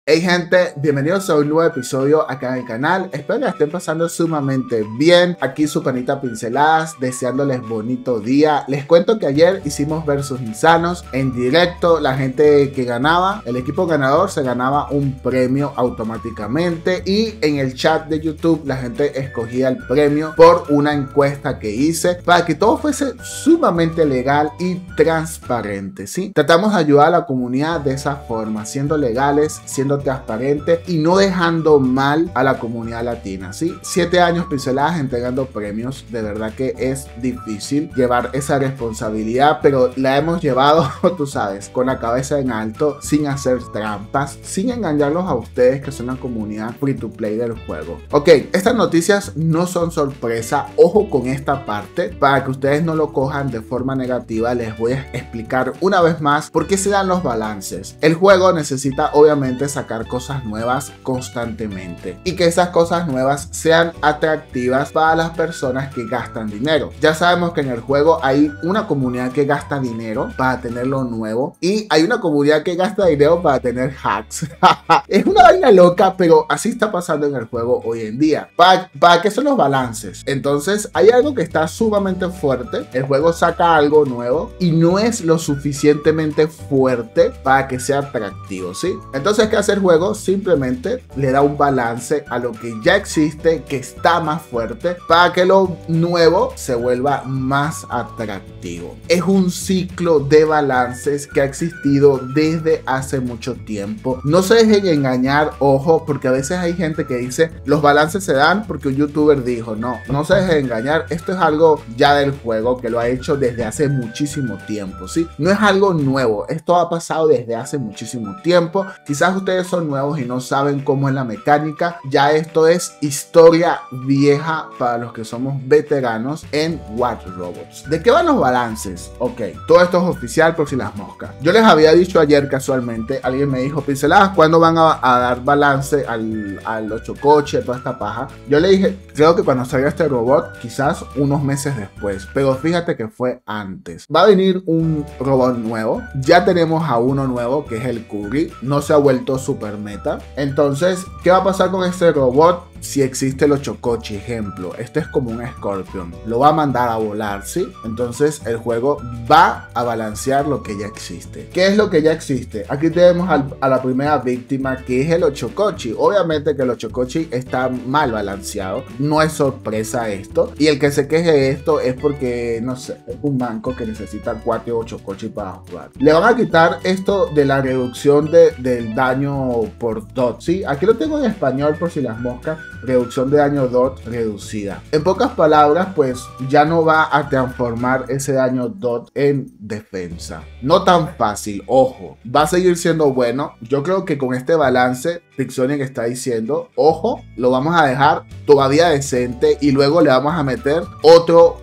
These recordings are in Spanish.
Hey gente, bienvenidos a un nuevo episodio acá en el canal. Espero que la estén pasando sumamente bien. Aquí su panita Pinceladas, deseándoles bonito día. Les cuento que ayer hicimos versus insanos en directo. La gente que ganaba, el equipo ganador se ganaba un premio automáticamente. Y en el chat de YouTube la gente escogía el premio por una encuesta que hice para que todo fuese sumamente legal y transparente, ¿sí? Tratamos de ayudar a la comunidad de esa forma, siendo legales, siendo transparente y no dejando mal a la comunidad latina, ¿sí? 7 años Pinceladas entregando premios. De verdad que es difícil llevar esa responsabilidad, pero la hemos llevado, tú sabes, con la cabeza en alto, sin hacer trampas, sin engañarlos a ustedes que son la comunidad free to play del juego. Ok, estas noticias no son sorpresa. Ojo con esta parte, para que ustedes no lo cojan de forma negativa. Les voy a explicar una vez más por qué se dan los balances. El juego necesita obviamente sacar cosas nuevas constantemente y que esas cosas nuevas sean atractivas para las personas que gastan dinero. Ya sabemos que en el juego hay una comunidad que gasta dinero para tener lo nuevo y hay una comunidad que gasta dinero para tener hacks. Es una vaina loca, pero así está pasando en el juego hoy en día. ¿Para qué son los balances? Entonces hay algo que está sumamente fuerte. El juego saca algo nuevo y no es lo suficientemente fuerte para que sea atractivo, ¿sí? Entonces, ¿qué hace el juego? Simplemente le da un balance a lo que ya existe, que está más fuerte, para que lo nuevo se vuelva más atractivo. Es un ciclo de balances que ha existido desde hace mucho tiempo. No se dejen engañar, ojo, porque a veces hay gente que dice los balances se dan porque un youtuber dijo. No se dejen engañar. Esto es algo ya del juego que lo ha hecho desde hace muchísimo tiempo, ¿sí? No es algo nuevo. Esto ha pasado desde hace muchísimo tiempo. Quizás ustedes son nuevos y no saben cómo es la mecánica. Ya esto es historia vieja para los que somos veteranos en Watch Robots. ¿De qué van los balances? Ok, todo esto es oficial por si las moscas. Yo les había dicho ayer casualmente, alguien me dijo, Pinceladas, ¿cuándo van a dar balance al Ochocoche, toda esta paja? Yo le dije, creo que cuando salga este robot, quizás unos meses después, pero fíjate que fue antes. Va a venir un robot nuevo. Ya tenemos a uno nuevo que es el Curry. No se ha vuelto super meta. Entonces, ¿qué va a pasar con este robot? Si existe el Ochocochi, ejemplo, este es como un Scorpion, lo va a mandar a volar, ¿sí? Entonces el juego va a balancear lo que ya existe. ¿Qué es lo que ya existe? Aquí tenemos a la primera víctima, que es el Ochocochi. Obviamente que el Ochocochi está mal balanceado, no es sorpresa esto, y el que se queje de esto es porque, no sé, es un banco que necesita 4 Ochocochi para jugar. Le van a quitar esto de la reducción del daño por dot, ¿sí? Aquí lo tengo en español por si las moscas. Reducción de daño dot reducida. En pocas palabras, pues ya no va a transformar ese daño dot en defensa. No tan fácil, ojo. Va a seguir siendo bueno. Yo creo que con este balance, Pixonic está diciendo, ojo, lo vamos a dejar todavía decente y luego le vamos a meter otro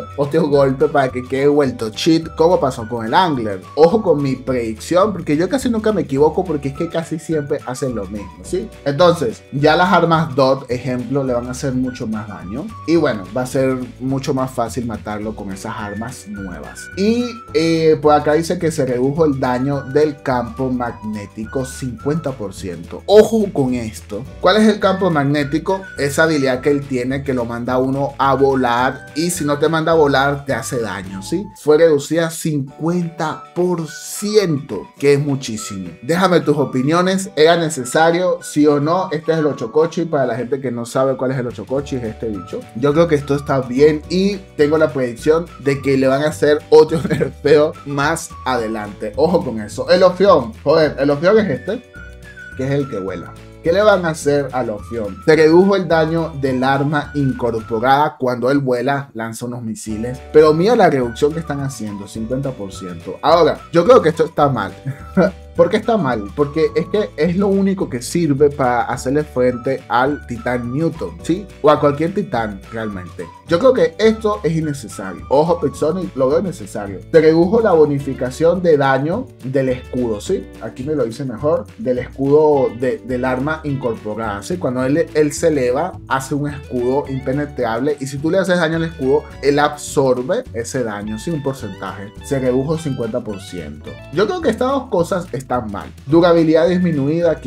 golpe para que quede vuelto cheat, como pasó con el Angler. Ojo con mi predicción, porque yo casi nunca me equivoco, porque es que casi siempre hacen lo mismo, ¿sí? Entonces, ya las armas dot, ejemplo, le van a hacer mucho más daño y bueno, va a ser mucho más fácil matarlo con esas armas nuevas. Y por acá dice que se redujo el daño del campo magnético 50%. Ojo con esto. ¿Cuál es el campo magnético? Esa habilidad que él tiene, que lo manda a uno a volar, y si no te manda a volar te hace daño, ¿sí? Fue reducida 50%, que es muchísimo. Déjame tus opiniones. ¿Era necesario? ¿Sí o no? Este es el Ochocochi. Para la gente que no sabe cuál es el Ochocochi, es este bicho. Yo creo que esto está bien y tengo la predicción de que le van a hacer otro nerfeo más adelante. Ojo con eso. El Ophion, joder, el Ophion es este, que es el que vuela. ¿Qué le van a hacer al Ophion? Se redujo el daño del arma incorporada cuando él vuela, lanza unos misiles. Pero mira la reducción que están haciendo, 50%. Ahora, yo creo que esto está mal. ¿Por qué está mal? Porque es que es lo único que sirve para hacerle frente al titán Newton, ¿sí? O a cualquier titán realmente. Yo creo que esto es innecesario. Ojo, Pixonic, lo veo necesario. Te redujo la bonificación de daño del escudo, ¿sí? Aquí me lo dice mejor. Del escudo del arma incorporada, ¿sí? Cuando él se eleva, hace un escudo impenetrable. Y si tú le haces daño al escudo, él absorbe ese daño, ¿sí? Un porcentaje. Se redujo 50%. Yo creo que estas dos cosas están están mal. Durabilidad disminuida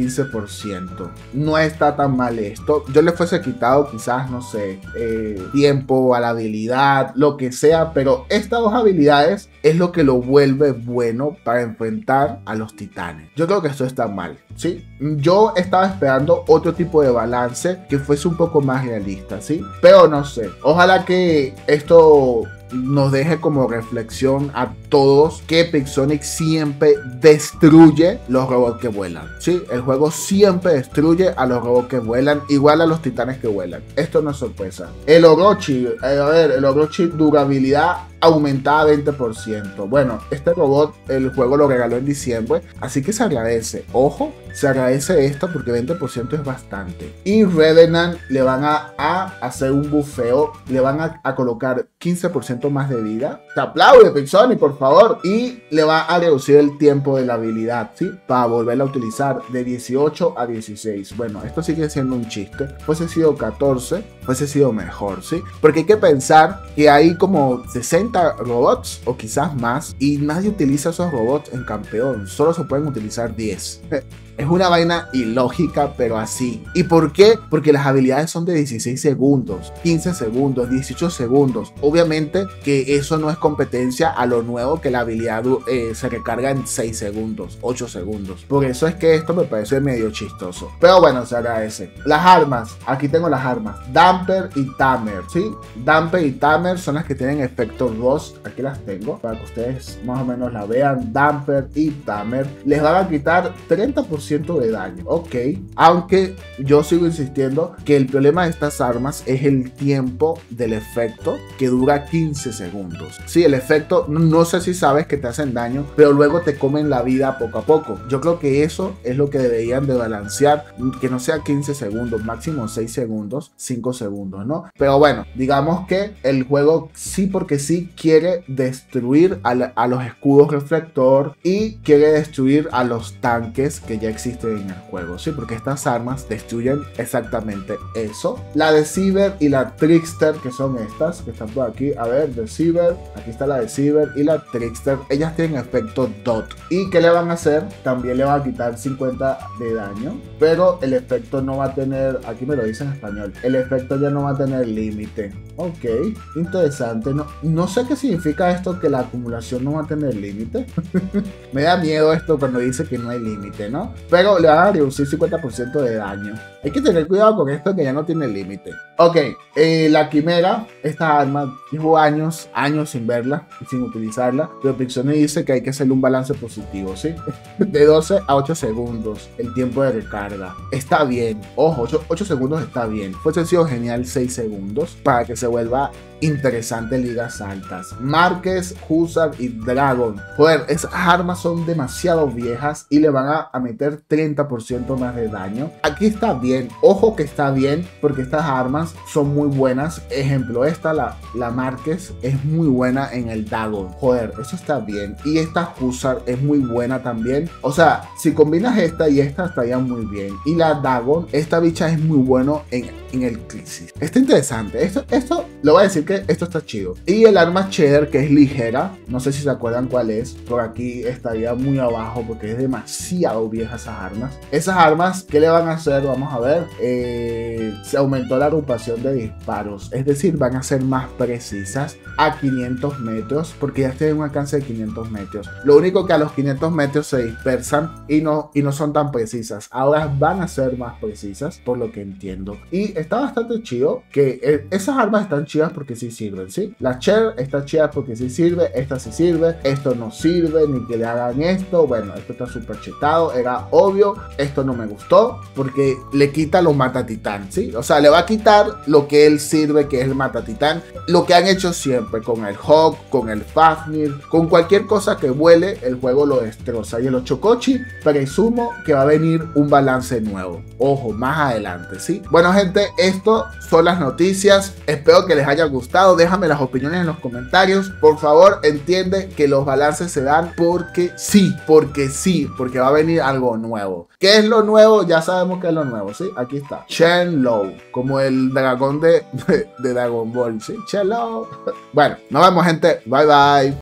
15%. No está tan mal esto. Yo le fuese quitado quizás, no sé, tiempo a la habilidad, lo que sea, pero estas dos habilidades es lo que lo vuelve bueno para enfrentar a los titanes. Yo creo que esto está mal, ¿sí? Yo estaba esperando otro tipo de balance que fuese un poco más realista, ¿sí? Pero no sé, ojalá que esto nos deje como reflexión a todos que Pixonic siempre destruye los robots que vuelan, ¿sí? El juego siempre destruye a los robots que vuelan, igual a los titanes que vuelan. Esto no es sorpresa. El Orochi, el Orochi durabilidad aumentada 20%. Bueno, este robot el juego lo regaló en diciembre, así que se agradece. Ojo, se agradece esto porque 20% es bastante. Y Revenant le van a hacer un bufeo, le van a colocar 15% más de vida. Te aplaude, Pixonic, por favor. Y le va a reducir el tiempo de la habilidad, ¿sí? Para volverla a utilizar de 18 a 16. Bueno, esto sigue siendo un chiste. Fuese sido 14, fuese sido mejor, ¿sí? Porque hay que pensar que hay como 60 robots o quizás más y nadie utiliza esos robots en campeón. Solo se pueden utilizar 10. Es una vaina ilógica, pero así. ¿Y por qué? Porque las habilidades son de 16 segundos, 15 segundos, 18 segundos. Obviamente que eso no es competencia a lo nuevo que la habilidad se recarga en 6 segundos, 8 segundos. Por eso es que esto me parece medio chistoso. Pero bueno, se agradece. Las armas. Aquí tengo las armas. Damper y Tamer, ¿sí? Damper y Tamer son las que tienen efecto Rust. Aquí las tengo para que ustedes más o menos la vean. Damper y Tamer. Les van a quitar 30% de daño, ok, aunque yo sigo insistiendo que el problema de estas armas es el tiempo del efecto que dura 15 segundos. Sí, el efecto, no sé si sabes que te hacen daño, pero luego te comen la vida poco a poco. Yo creo que eso es lo que deberían de balancear, que no sea 15 segundos, máximo 6 segundos, 5 segundos, ¿no? Pero bueno, digamos que el juego sí porque sí quiere destruir a los escudos reflector y quiere destruir a los tanques que ya existen en el juego, sí, porque estas armas destruyen exactamente eso. La Deceiver y la Trickster, que son estas que están por aquí, a ver, Deceiver, aquí está la Deceiver y la Trickster, ellas tienen efecto DOT. ¿Y qué le van a hacer? También le van a quitar 50 de daño, pero el efecto no va a tener, aquí me lo dice en español, el efecto ya no va a tener límite. Ok, interesante, no sé qué significa esto, que la acumulación no va a tener límite. Me da miedo esto cuando dice que no hay límite, ¿no? Pero le van a reducir 50% de daño. Hay que tener cuidado con esto que ya no tiene límite. Ok, la Quimera, esta arma, llevo años sin verla y sin utilizarla, pero Pixonic dice que hay que hacerle un balance positivo, ¿sí? De 12 a 8 segundos el tiempo de recarga. Está bien, ojo, 8 segundos está bien. Fuese sido genial 6 segundos para que se vuelva interesante en ligas altas. Márquez, Hussar y Dragon. Joder, esas armas son demasiado viejas y le van a meter 30% más de daño. Aquí está bien, ojo que está bien, porque estas armas son muy buenas. Ejemplo, esta, la Márquez, es muy buena en el Dagon. Joder, eso está bien. Y esta Hussar es muy buena también. O sea, si combinas esta y esta, estaría muy bien. Y la Dagon, esta bicha es muy bueno en el Crisis. Está interesante. Esto lo voy a decir que esto está chido. Y el arma Cheddar, que es ligera, no sé si se acuerdan cuál es, por aquí estaría muy abajo porque es demasiado vieja esas armas. Esas armas, ¿qué le van a hacer? Vamos a ver. Se aumentó la agrupación de disparos, es decir, van a ser más precisas a 500 metros porque ya tienen un alcance de 500 metros. Lo único que a los 500 metros se dispersan y no son tan precisas. Ahora van a ser más precisas, por lo que entiendo. Y está bastante chido que esas armas están chidas porque sí sirven, ¿sí? La Cher está chida porque sí sirve, esta sí sirve, esto no sirve, ni que le hagan esto. Bueno, esto está súper chetado, era obvio. Esto no me gustó porque le quita los matatitán, ¿sí? O sea, le va a quitar lo que él sirve, que es el matatitán. Lo que han hecho siempre con el Hawk, con el Fafnir, con cualquier cosa que vuele, el juego lo destroza. Y el Ochocochi, presumo que va a venir un balance nuevo. Ojo, más adelante, ¿sí? Bueno, gente, esto son las noticias. Espero que les haya gustado. Déjame las opiniones en los comentarios. Por favor, entiende que los balances se dan porque sí, porque va a venir algo nuevo. ¿Qué es lo nuevo? Ya sabemos qué es lo nuevo, ¿sí? Aquí está. Shenlong, como el dragón de Dragon Ball, ¿sí? Shenlong. Bueno, nos vemos, gente. Bye, bye.